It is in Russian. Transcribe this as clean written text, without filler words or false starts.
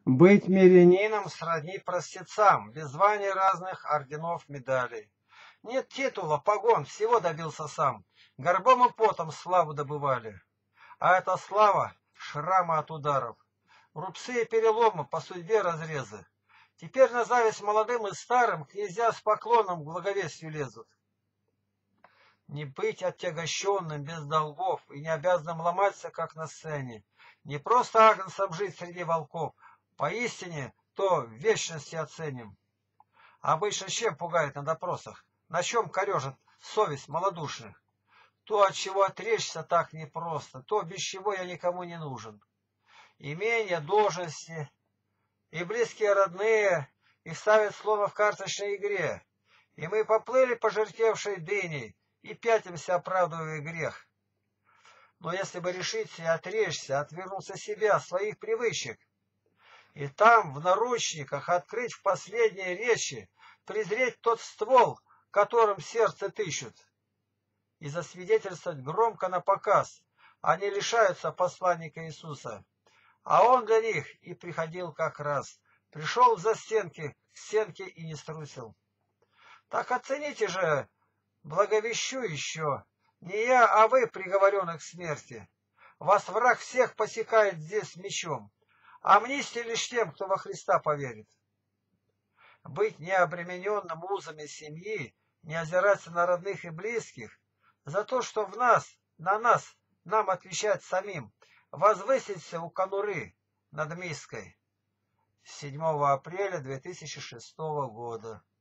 Быть мирянином сродни простецам, без званий разных орденов, медалей. Нет титула, погон, всего добился сам. Горбом и потом славу добывали. А эта слава — шрамы от ударов, рубцы и переломы, по судьбе разрезы. Теперь на зависть молодым и старым князья с поклоном к благовестию лезут. Не быть отягощенным без долгов и не обязанным ломаться, как на сцене. Не просто агнцем жить среди волков, поистине то в вечности оценим. А обычно чем пугает на допросах? На чем корежит совесть малодушных? То, от чего отречься так непросто, то, без чего я никому не нужен. Имения, должности и близкие родные, и ставят словно в карточной игре. И мы поплыли пожертвевшей дыней, и пятимся, оправдывая грех. Но если бы решиться и отречься, отвернуться себя, своих привычек, и там, в наручниках, открыть в последней речи, презреть тот ствол, которым сердце тыщут, и засвидетельствовать громко на показ, они лишаются посланника Иисуса. А он для них и приходил как раз, пришел в застенки, к стенке и не струсил. Так оцените же, благовещу еще, не я, а вы, приговоренных к смерти. Вас враг всех посекает здесь мечом. Амнистия лишь тем, кто во Христа поверит. Быть необремененным узами семьи, не озираться на родных и близких, за то, что в нас, на нас, нам отвечать самим, возвыситься у конуры над миской. 7 апреля 2006 года.